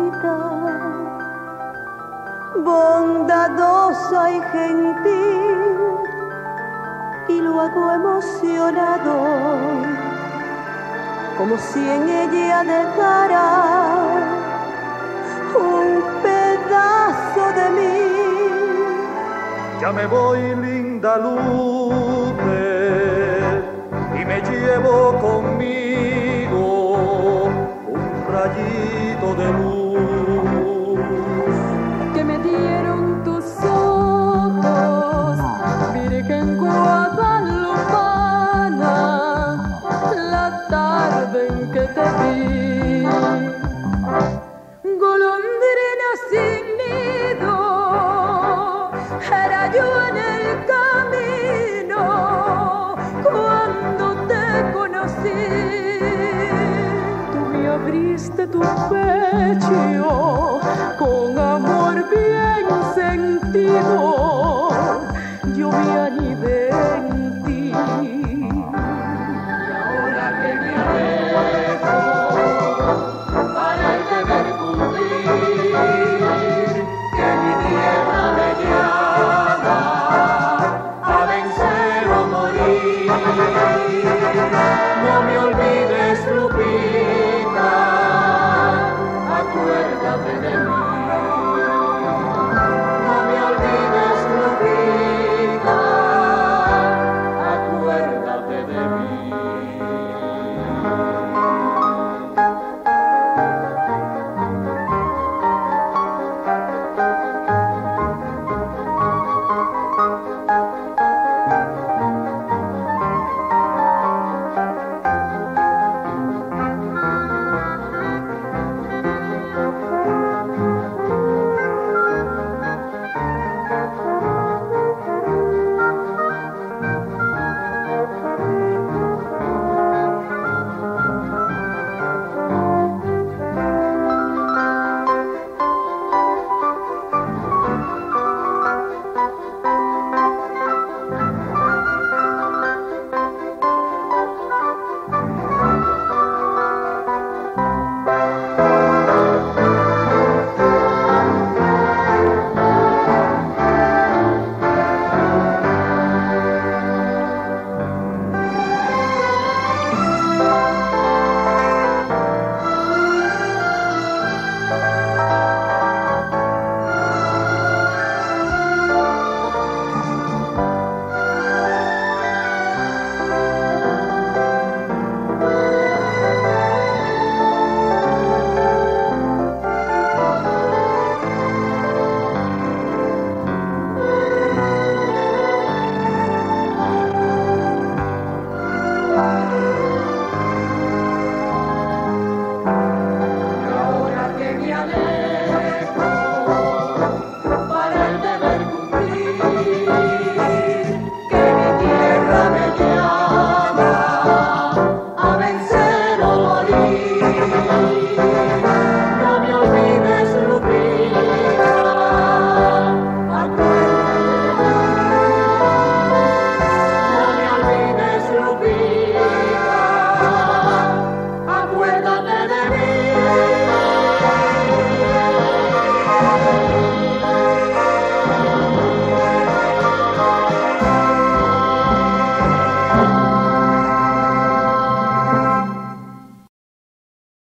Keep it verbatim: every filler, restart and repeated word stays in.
bonita, bondadosa y gentil, y lo hago emocionado, como si en ella dejara un pedazo de mí. Ya me voy, linda Lupe, y me llevo conmigo un rayito de luz que me dieron tus ojos, Virgen guadalupana, la tarde en que te vi. Golondrina sin nido, era yo en el camino cuando te conocí. Tú me abriste tu pecho con amor bien sentido.